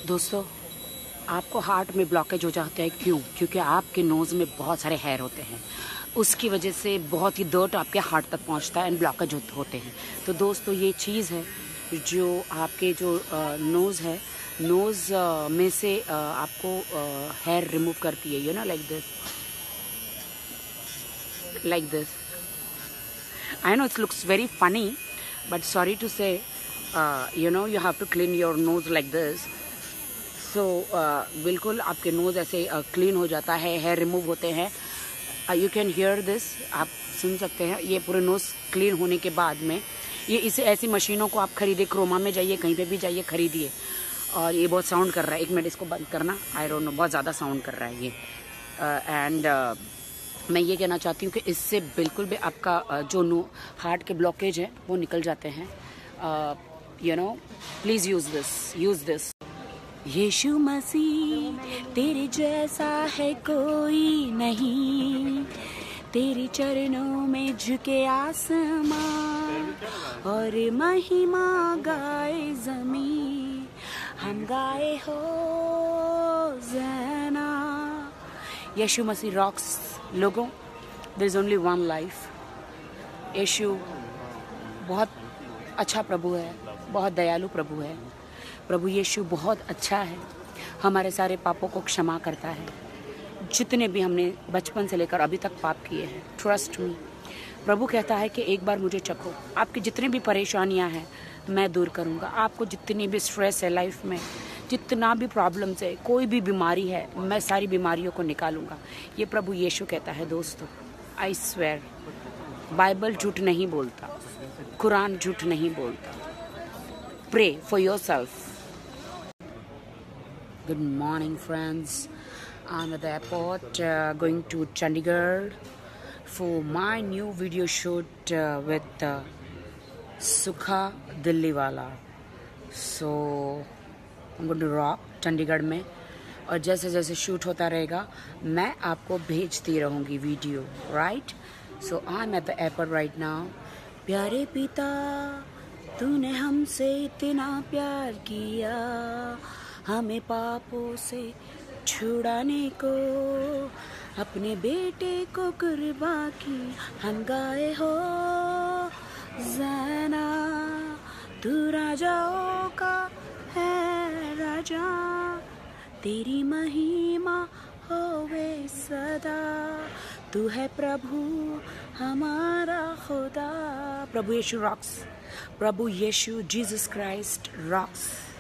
दोस्तों, आपको हार्ट में ब्लॉकेज हो जाता है क्यों? क्योंकि आपके नोज़ में बहुत सारे हेयर होते हैं, उसकी वजह से बहुत ही डर्ट आपके हार्ट तक पहुंचता है एंड ब्लॉकेज होते हैं। तो दोस्तों, ये चीज़ है जो आपके जो नोज़ है, नोज़ में से आपको हेयर रिमूव करती है, you know, like this. I know it looks very funny, but sorry to say, you have to clean your nose like this. So बिल्कुल आपके नोज़ ऐसे क्लीन हो जाता है, हेयर रिमूव होते हैं। यू कैन हियर दिस, आप सुन सकते हैं। ये पूरे नोज़ क्लीन होने के बाद में ये इसे ऐसी मशीनों को आप खरीदिए, क्रोमा में जाइए, कहीं पे भी जाइए, खरीदिए। और ये बहुत साउंड कर रहा है, एक मिनट इसको बंद करना। आई डोंट नो, बहुत ज़्यादा साउंड कर रहा है ये। एंड मैं ये कहना चाहती हूँ कि इससे बिल्कुल भी आपका जो हार्ट के ब्लॉकेज है वो निकल जाते हैं। Please use this. Yeshu Masih तेरे जैसा है कोई नहीं, तेरे चरणों में झुके आसमां और महिमा गाए ज़मीं, हम गाए हो ज़ना। यीशु मसीह रॉक्स। लोगों, there is only one life. Yeshu बहुत अच्छा प्रभु है, बहुत दयालु प्रभु है। प्रभु यीशु बहुत अच्छा है, हमारे सारे पापों को क्षमा करता है। जितने भी हमने बचपन से लेकर अभी तक पाप किए हैं, ट्रस्ट मी, प्रभु कहता है कि एक बार मुझे चखो। आपकी जितनी भी परेशानियां हैं मैं दूर करूंगा। आपको जितनी भी स्ट्रेस है लाइफ में, जितना भी प्रॉब्लम्स है, कोई भी बीमारी है, मैं सारी बीमारियों को निकालूंगा। ये प्रभु यीशु कहता है। दोस्तों, आई स्वेयर, बाइबल झूठ नहीं बोलता, कुरान झूठ नहीं बोलता। Pray for yourself. Good morning, friends. I'm at the airport going to Chandigarh for my new video shoot with Sukha Dilliwala. So I'm going to rock Chandigarh में, और जैसे जैसे शूट होता रहेगा मैं आपको भेजती रहूँगी video, right? So I'm at the airport right now. प्यारे पिता, तूने हमसे इतना प्यार किया, हमें पापों से छुड़ाने को अपने बेटे को कुर्बा की, हम गाए हो ज़ना। तू राजाओं का है राजा, तेरी महिमा होवे सदा, तू है प्रभु हमारा खुदा। प्रभु यीशु रॉक्स। प्रभु यीशु, जीसस क्राइस्ट रॉक्स।